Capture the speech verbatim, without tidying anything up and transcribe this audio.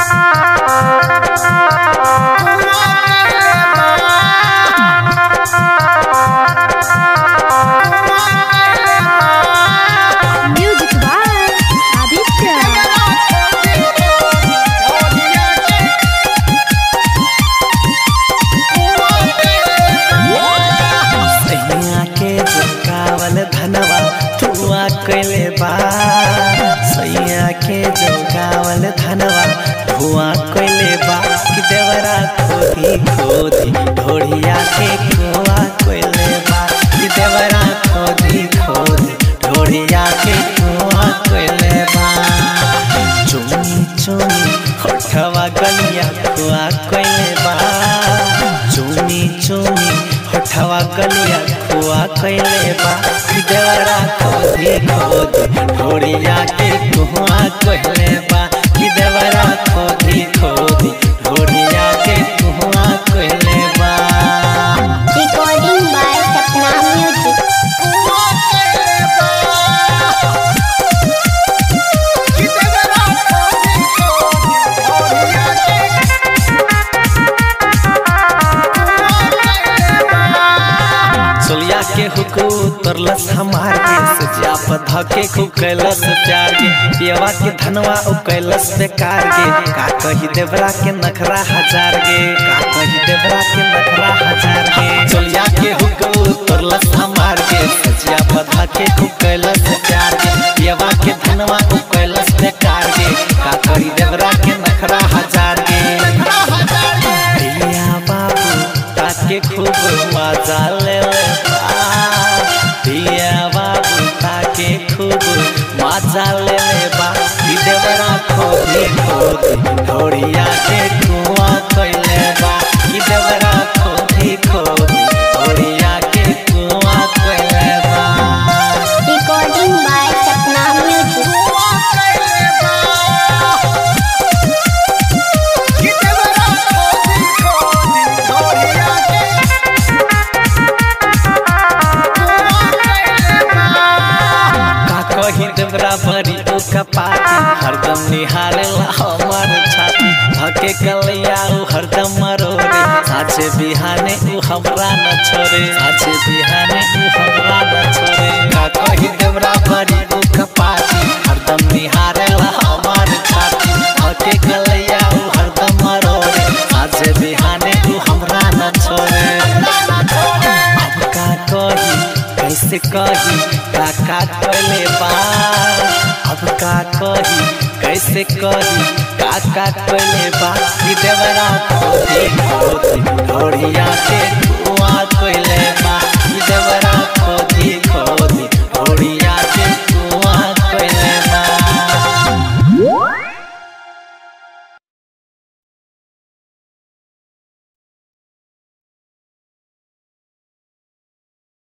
कैले बा सैया के जोगावल धनवा धुआं कैले बा कि देवरा खोदी खोदी ढोढ़िया के कुआ कैले बा कि देवरा खोदी खोदी ढोढ़िया के कुआ कैले बा चुनी चुनी होठवा गलिया कुआ कैले बा चुनी चुनी होठवा गलिया कुआ कैले बा कि देवरा खोदी खोदी ढोढ़िया के कुआ कैले बा कि देवरा खोदी खोदी ढोढ़िया के कुआ कैले बा। Recording by Sapna music. कुआ कैले बा कि देवरा खोदी खोदी ढोढ़िया के सोलिया के हुकू तरलस हमार के सजिया पधा के खूब कैलस प्यार के पियवा के धनवा उ कैलस बेकार के का कही देवरा के नखरा हजार के का कही देवरा के नखरा हजार के सोलिया के हुकू तरलस हमार के सजिया पधा के खूब कैलस प्यार के पियवा के धनवा उ कैलस बेकार के का कही देवरा के नखरा हजार के पिया बाबू ताके खूब मजा ले पिया बाबू ताके खूब मजा ले बा कि देवरा खोदी खोदी ढोढ़िया के कुआ कैले बा कि देवरा खोदी खोदी ढोढ़िया के कुआ कैले बा। Recording by Sapna music. कही देवरा भरी ओ कपाती हरदम निहारेला हमार छाती धके कलिया उ हरदम मरोरे साचे बिहाने उ हमरा न छोरे साचे बिहाने उ हमरा न छोरे का कही देवरा भरी ओ कपाती हरदम निहारेला हमार छाती धके कलिया उ हरदम मरोरे साचे बिहाने उ हमरा न छोरे। अब का कही कैसे कही का का कैले बा अब का कही कैसे कही का का कैले बा कि देवरा खोदी खोदी ढोढ़िया